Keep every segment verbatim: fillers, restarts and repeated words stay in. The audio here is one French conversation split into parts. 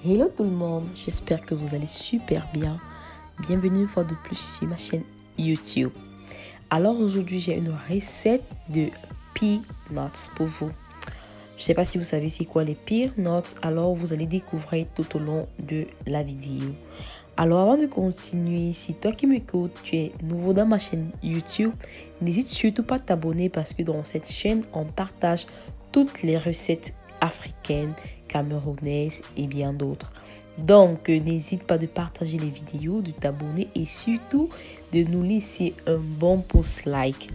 Hello tout le monde, j'espère que vous allez super bien. Bienvenue une fois de plus sur ma chaîne YouTube. Alors aujourd'hui j'ai une recette de peanuts pour vous. Je ne sais pas si vous savez c'est quoi les peanuts, alors vous allez découvrir tout au long de la vidéo. Alors avant de continuer, si toi qui m'écoutes, tu es nouveau dans ma chaîne YouTube, n'hésite surtout pas à t'abonner parce que dans cette chaîne, on partage toutes les recettes africaines, camerounaises et bien d'autres. Donc, n'hésite pas de partager les vidéos, de t'abonner et surtout de nous laisser un bon pouce like.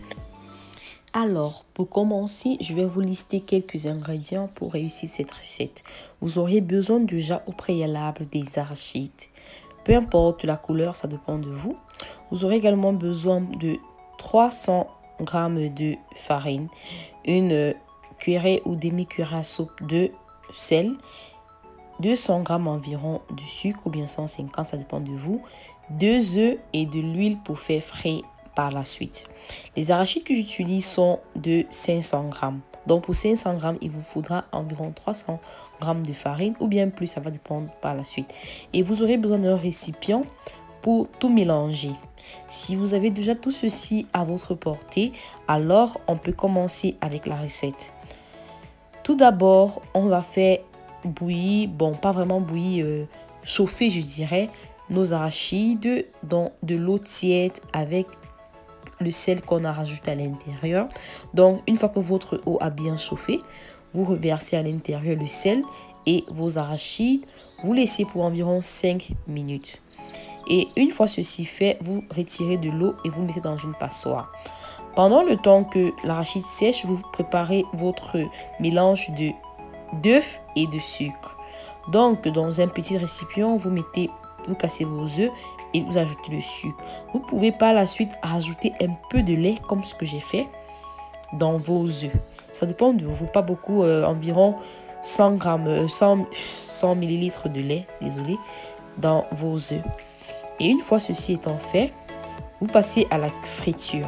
Alors, pour commencer, je vais vous lister quelques ingrédients pour réussir cette recette. Vous aurez besoin déjà au préalable des arachides. Peu importe la couleur, ça dépend de vous. Vous aurez également besoin de trois cents grammes de farine, une cuillerée ou demi-cuillerée à soupe de sel, deux cents grammes environ de sucre ou bien cent cinquante, ça dépend de vous, deux œufs et de l'huile pour faire frais par la suite. Les arachides que j'utilise sont de cinq cents grammes. Donc pour cinq cents grammes, il vous faudra environ trois cents grammes de farine ou bien plus, ça va dépendre par la suite. Et vous aurez besoin d'un récipient pour tout mélanger. Si vous avez déjà tout ceci à votre portée, alors on peut commencer avec la recette. Tout d'abord, on va faire bouillir, bon pas vraiment bouillir, euh, chauffer je dirais, nos arachides dans de l'eau tiède avec le sel qu'on a rajouté à l'intérieur. Donc une fois que votre eau a bien chauffé, vous reversez à l'intérieur le sel et vos arachides, vous laissez pour environ cinq minutes. Et une fois ceci fait, vous retirez de l'eau et vous mettez dans une passoire. Pendant le temps que l'arachide sèche, vous préparez votre mélange de d'œufs et de sucre. Donc dans un petit récipient, vous mettez, vous cassez vos œufs et vous ajoutez le sucre. Vous pouvez par la suite rajouter un peu de lait comme ce que j'ai fait dans vos œufs. Ça dépend de vous, pas beaucoup, euh, environ cent grammes, cent, cent millilitres de lait, désolé, dans vos œufs. Et une fois ceci étant fait, vous passez à la friture.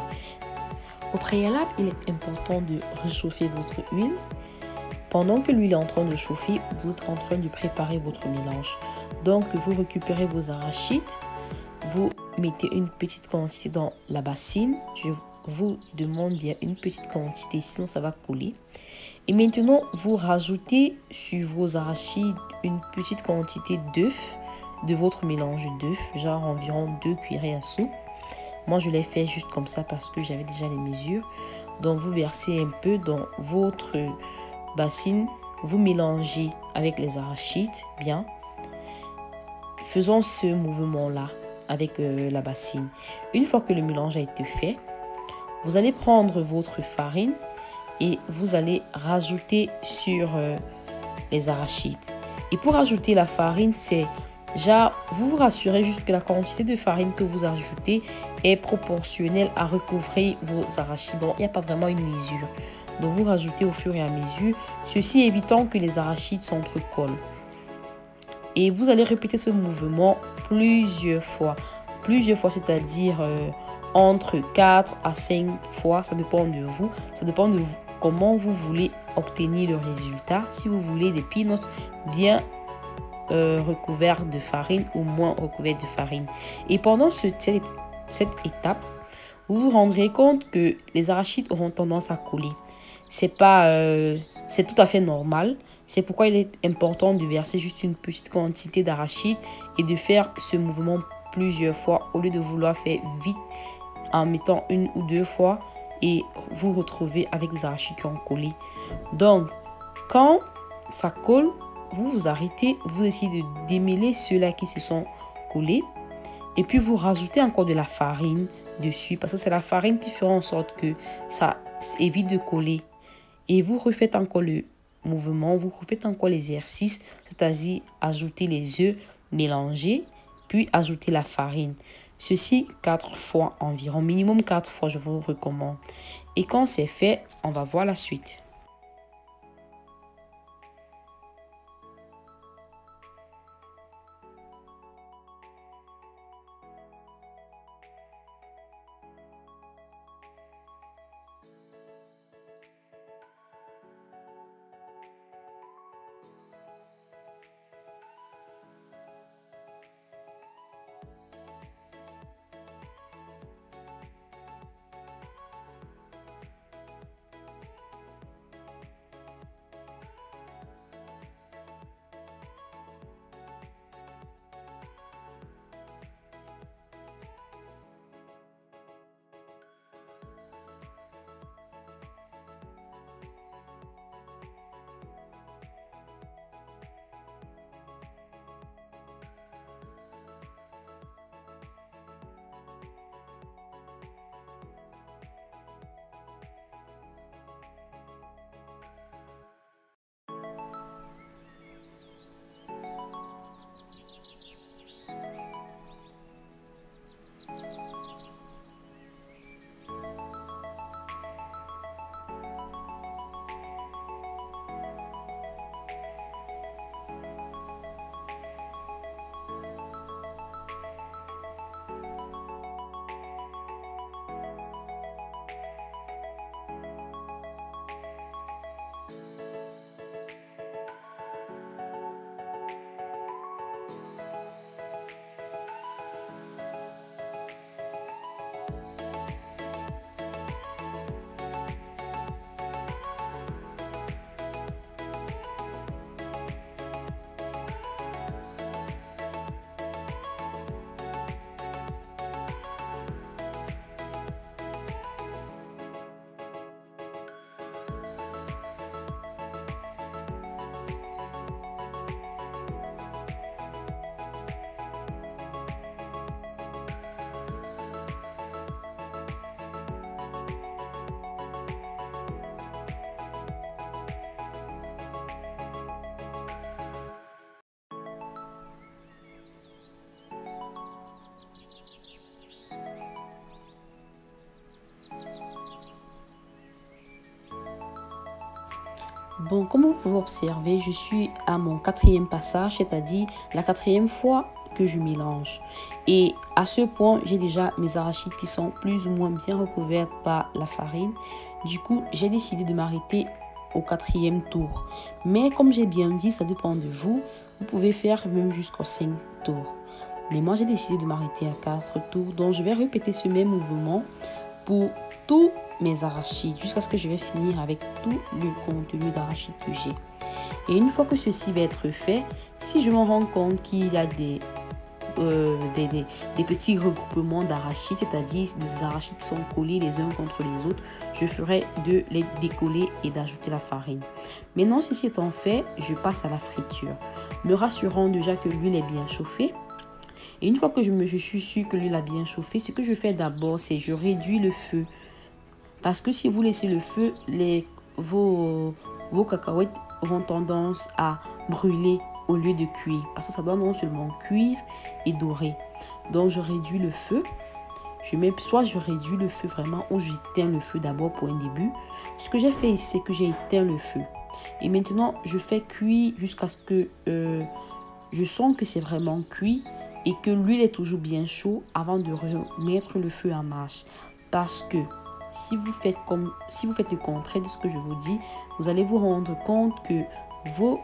Au préalable, il est important de réchauffer votre huile. Pendant que l'huile est en train de chauffer, vous êtes en train de préparer votre mélange. Donc, vous récupérez vos arachides, vous mettez une petite quantité dans la bassine. Je vous demande bien une petite quantité, sinon ça va couler. Et maintenant, vous rajoutez sur vos arachides une petite quantité d'œufs, de votre mélange d'œufs, genre environ deux cuillerées à soupe. Moi, je l'ai fait juste comme ça parce que j'avais déjà les mesures. Donc, vous versez un peu dans votre bassine, vous mélangez avec les arachides, bien. Faisons ce mouvement-là avec euh, la bassine. Une fois que le mélange a été fait, vous allez prendre votre farine et vous allez rajouter sur euh, les arachides. Et pour ajouter la farine, c'est genre, vous vous rassurez juste que la quantité de farine que vous ajoutez est proportionnelle à recouvrir vos arachides. Donc, il n'y a pas vraiment une mesure. Donc, vous rajoutez au fur et à mesure, ceci évitant que les arachides s'entrecollent. Et vous allez répéter ce mouvement plusieurs fois. Plusieurs fois, c'est-à-dire euh, entre quatre à cinq fois. Ça dépend de vous. Ça dépend de vous, comment vous voulez obtenir le résultat. Si vous voulez des peanuts bien euh, recouverts de farine ou moins recouverts de farine. Et pendant ce, cette, cette étape, vous vous rendrez compte que les arachides auront tendance à coller. C'est pas, euh, c'est tout à fait normal. C'est pourquoi il est important de verser juste une petite quantité d'arachides et de faire ce mouvement plusieurs fois au lieu de vouloir faire vite en mettant une ou deux fois et vous retrouvez avec des arachides qui ont collé. Donc, quand ça colle, vous vous arrêtez, vous essayez de démêler ceux-là qui se sont collés et puis vous rajoutez encore de la farine dessus parce que c'est la farine qui fera en sorte que ça évite de coller. Et vous refaites encore le mouvement, vous refaites encore l'exercice, c'est-à-dire ajouter les œufs, mélanger, puis ajouter la farine. Ceci quatre fois environ, minimum quatre fois, je vous recommande. Et quand c'est fait, on va voir la suite. Bon, comme vous pouvez observer, je suis à mon quatrième passage, c'est-à-dire la quatrième fois que je mélange. Et à ce point, j'ai déjà mes arachides qui sont plus ou moins bien recouvertes par la farine. Du coup, j'ai décidé de m'arrêter au quatrième tour. Mais comme j'ai bien dit, ça dépend de vous. Vous pouvez faire même jusqu'aux cinq tours. Mais moi, j'ai décidé de m'arrêter à quatre tours. Donc, je vais répéter ce même mouvement pour tous mes arachides jusqu'à ce que je vais finir avec tout le contenu d'arachides que j'ai. Et une fois que ceci va être fait, si je me rends compte qu'il y a des, euh, des, des, des petits regroupements d'arachides, c'est-à-dire des arachides qui sont collés les uns contre les autres, je ferai de les décoller et d'ajouter la farine. Maintenant, ceci étant fait, je passe à la friture, me rassurant déjà que l'huile est bien chauffée. Et une fois que je me je suis sûre que l'huile a bien chauffé, ce que je fais d'abord, c'est je réduis le feu. Parce que si vous laissez le feu, les, vos, vos cacahuètes auront tendance à brûler au lieu de cuire. Parce que ça doit non seulement cuire et dorer. Donc je réduis le feu. Je mets, soit je réduis le feu vraiment ou j'éteins le feu d'abord pour un début. Ce que j'ai fait ici, c'est que j'ai éteint le feu. Et maintenant, je fais cuire jusqu'à ce que euh, je sens que c'est vraiment cuit et que l'huile est toujours bien chaude avant de remettre le feu en marche. Parce que si vous faites comme si vous faites le contraire de ce que je vous dis, vous allez vous rendre compte que vos,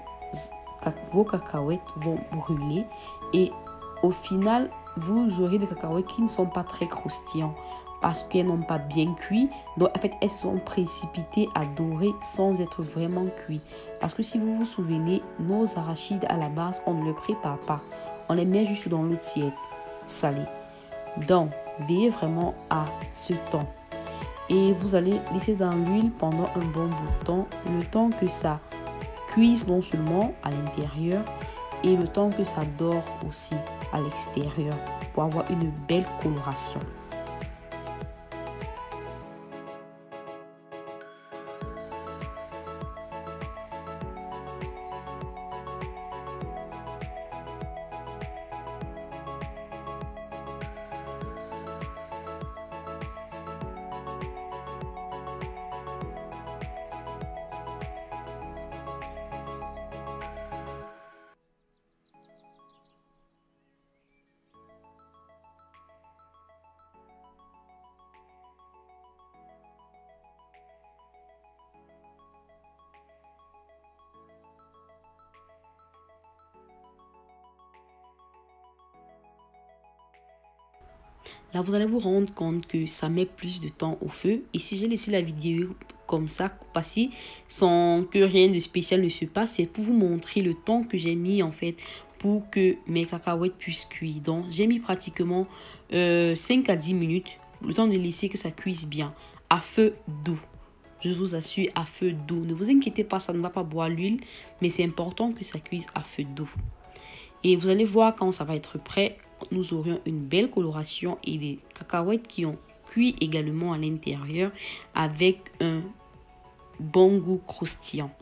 vos cacahuètes vont brûler et au final, vous aurez des cacahuètes qui ne sont pas très croustillants parce qu'elles n'ont pas bien cuit. Donc, en fait, elles sont précipitées à dorer sans être vraiment cuites. Parce que si vous vous souvenez, nos arachides à la base, on ne les prépare pas. On les met juste dans l'eau tiède, salée. Donc, veillez vraiment à ce temps. Et vous allez laisser dans l'huile pendant un bon bout de temps, le temps que ça cuise non seulement à l'intérieur, et le temps que ça dort aussi à l'extérieur pour avoir une belle coloration. Là, vous allez vous rendre compte que ça met plus de temps au feu. Et si j'ai laissé la vidéo comme ça, passer, sans que rien de spécial ne se passe, c'est pour vous montrer le temps que j'ai mis en fait pour que mes cacahuètes puissent cuire. Donc, j'ai mis pratiquement euh, cinq à dix minutes, le temps de laisser que ça cuise bien, à feu doux. Je vous assure, à feu doux. Ne vous inquiétez pas, ça ne va pas boire l'huile, mais c'est important que ça cuise à feu doux. Et vous allez voir quand ça va être prêt, nous aurions une belle coloration et des cacahuètes qui ont cuit également à l'intérieur avec un bon goût croustillant.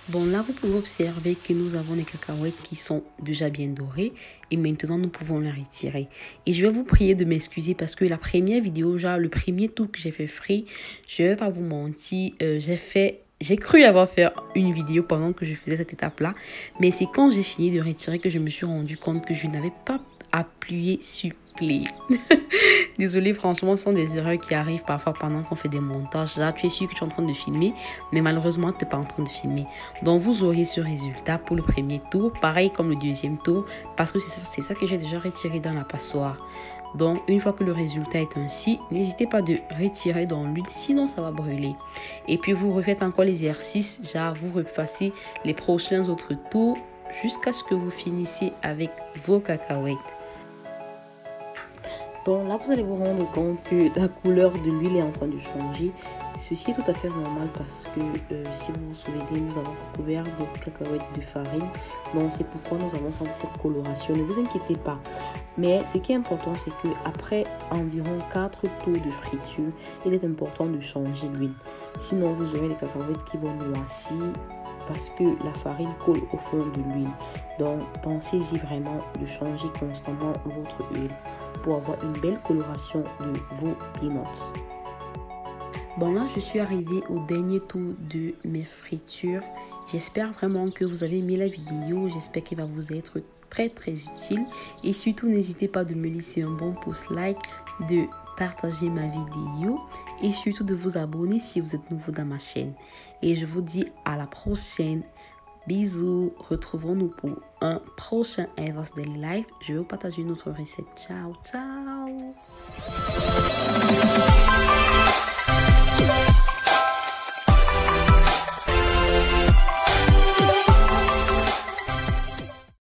Bon, là, vous pouvez observer que nous avons les cacahuètes qui sont déjà bien dorées. Et maintenant, nous pouvons les retirer. Et je vais vous prier de m'excuser parce que la première vidéo, genre le premier tour que j'ai fait frit, je ne vais pas vous mentir, euh, j'ai fait... J'ai cru avoir fait une vidéo pendant que je faisais cette étape-là. Mais c'est quand j'ai fini de retirer que je me suis rendu compte que je n'avais pas appuyé sur play. Désolée, franchement, ce sont des erreurs qui arrivent parfois pendant qu'on fait des montages. Là, tu es sûr que tu es en train de filmer, mais malheureusement, tu n'es pas en train de filmer. Donc, vous aurez ce résultat pour le premier tour, pareil comme le deuxième tour, parce que c'est ça, c'est ça que j'ai déjà retiré dans la passoire. Donc, une fois que le résultat est ainsi, n'hésitez pas de retirer dans l'huile, sinon ça va brûler. Et puis, vous refaites encore l'exercice, genre vous repassez les prochains autres tours jusqu'à ce que vous finissiez avec vos cacahuètes. Bon, là, vous allez vous rendre compte que la couleur de l'huile est en train de changer. Ceci est tout à fait normal parce que, euh, si vous vous souvenez, nous avons recouvert notre cacahuètes de farine. Donc, c'est pourquoi nous avons fait cette coloration. Ne vous inquiétez pas. Mais ce qui est important, c'est qu'après environ quatre tours de friture, il est important de changer l'huile. Sinon, vous aurez les cacahuètes qui vont noircir parce que la farine colle au fond de l'huile. Donc, pensez-y vraiment de changer constamment votre huile pour avoir une belle coloration de vos peanuts. Bon, là, je suis arrivée au dernier tour de mes fritures. J'espère vraiment que vous avez aimé la vidéo. J'espère qu'elle va vous être très très utile. Et surtout, n'hésitez pas de me laisser un bon pouce like, de partager ma vidéo et surtout de vous abonner si vous êtes nouveau dans ma chaîne. Et je vous dis à la prochaine. Bisous, retrouvons-nous pour un prochain Eva's Daily Life. Je vais vous partager une autre recette. Ciao, ciao.